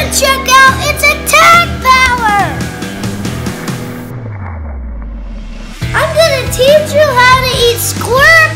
check out its attack power! I'm gonna teach you how to eat squirrels!